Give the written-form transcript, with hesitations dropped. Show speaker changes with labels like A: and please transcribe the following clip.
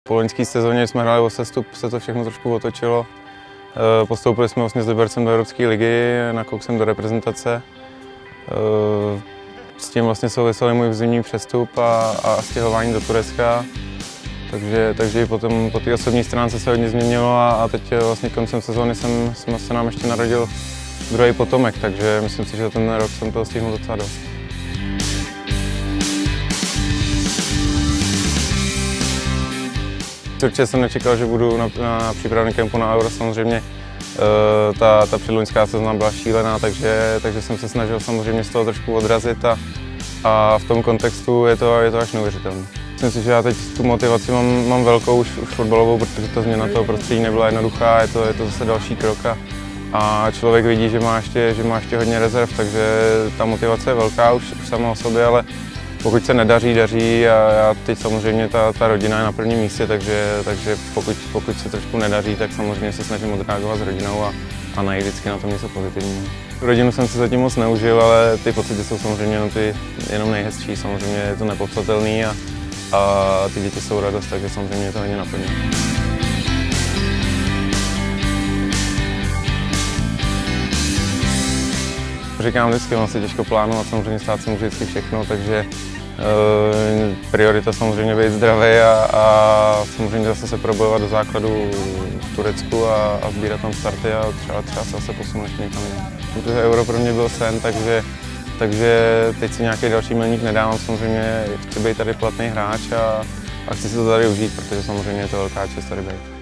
A: Po loňské sezóně jsme hráli o sestup, se to všechno trošku otočilo. Postoupili jsme vlastně s Libercem do Evropské ligy, nakouk jsem do reprezentace. S tím vlastně souvisel můj zimní přestup a stěhování do Turecka. Takže i potom po té osobní stránce se hodně změnilo a teď vlastně koncem sezóny se nám ještě narodil druhý potomek, takže myslím si, že ten rok jsem toho stihnul docela dost. Určitě jsem nečekal, že budu na přípravném kempu na Euro. Samozřejmě ta předloňská sezóna byla šílená, takže jsem se snažil samozřejmě z toho trošku odrazit a v tom kontextu je to až neuvěřitelné. Myslím si, že já teď tu motivaci mám velkou už fotbalovou, protože ta změna toho prostředí nebyla jednoduchá, je to zase další krok a člověk vidí, že má ještě hodně rezerv, takže ta motivace je velká už sama o sobě, ale pokud se daří a teď samozřejmě ta rodina je na prvním místě, takže pokud se trošku nedaří, tak samozřejmě se snažím odreagovat s rodinou a najít vždycky na tom něco pozitivního. Rodinu jsem si zatím moc neužil, ale ty pocity jsou samozřejmě jenom nejhezčí, samozřejmě je to nepopsatelný a ty děti jsou radost, takže samozřejmě to hodně naplňuje. Říkám vždycky, ono se těžko plánovat, samozřejmě stát se může vždycky všechno, takže priorita samozřejmě být zdravý a samozřejmě zase se probojovat do základu v Turecku a sbírat tam starty a třeba se zase posunout ještě někam jinam. Protože Euro pro mě byl sen, takže teď si nějaký další milník nedávám, samozřejmě chci být tady platný hráč a chci si to tady užít, protože samozřejmě je to velká čest tady být.